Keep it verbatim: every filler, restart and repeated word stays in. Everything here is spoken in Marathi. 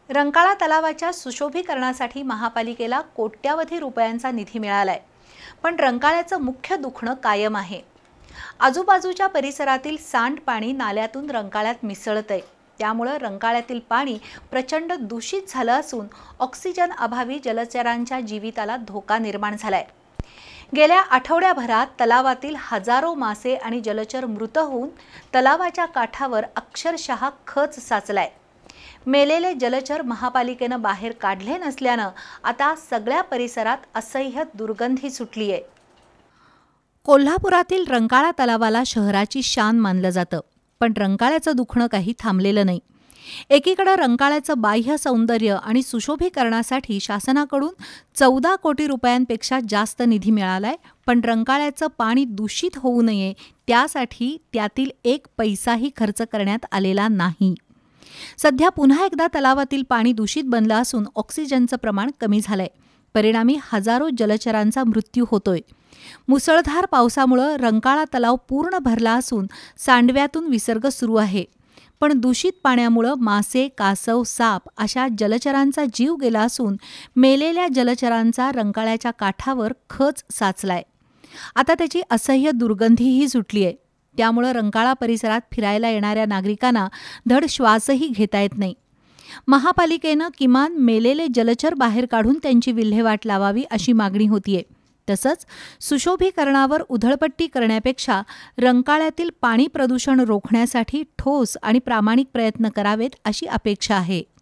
रंकाळा तलावाच्या सुशोभीकरणासाठी महापालिकेला कोट्यावधी रुपयांचा निधी मिळालाय, पण रंकाळ्याचं मुख्य दुखणं कायम आहे। आजूबाजूच्या परिसरातील सांडपाणी नाल्यातून रंकाळ्यात मिसळतंय, त्यामुळे रंकाळ्यातील पाणी प्रचंड दूषित झालं असून ऑक्सिजन अभावी जलचरांच्या जीविताला धोका निर्माण झालाय। गेल्या आठवड्याभरात तलावातील हजारो मासे आणि जलचर मृत होऊन तलावाच्या काठावर अक्षरशः खच साचलाय। मेलेले जलचर महापालिकेने बाहेर काढले नसल्याने आता सगळ्या परिसरात असह्य दुर्गंधी सुटली आहे। कोल्हापुरातील रंकाळा तलावाला शहराची शान मानलं जातं, पण रंकाळ्याचं दुखणं काही थांबलेलं नाही। एकीकडे रंकाळ्याचं बाह्य सौंदर्य आणि सुशोभीकरणासाठी शासनाकडून चौदा कोटी रुपयांपेक्षा जास्त निधी मिळालाय, पण रंकाळ्याचं पाणी दूषित होऊ नये त्यासाठी त्यातील एक पैसाही खर्च करण्यात आलेला नाही। सध्या पुन्हा एकदा तलावातील पाणी दूषित बनलं असून ऑक्सिजनचं प्रमाण कमी झालंय। परिणामी हजारो जलचरांचा मृत्यू होतोय। मुसळधार पावसामुळे रंकाळा तलाव पूर्ण भरला असून सांडव्यातून विसर्ग सुरू आहे, पण दूषित पाण्यामुळे मासे, कासव, साप अशा जलचरांचा जीव गेला असून मेलेल्या जलचरांचा रंकाळ्याच्या काठावर खच साचलाय। आता त्याची असह्य दुर्गंधीही सुटली आहे, त्यामुळे रंकाळा परिसरात फिरायला येणाऱ्या नागरिकांना धड श्वासही घेता येत नाही। महापालिकेनं किमान मेलेले जलचर बाहेर काढून त्यांची विल्हेवाट लावावी अशी मागणी होतीये। तसंच सुशोभीकरणावर उधळपट्टी करण्यापेक्षा रंकाळ्यातील पाणी प्रदूषण रोखण्यासाठी ठोस आणि प्रामाणिक प्रयत्न करावेत अशी अपेक्षा आहे।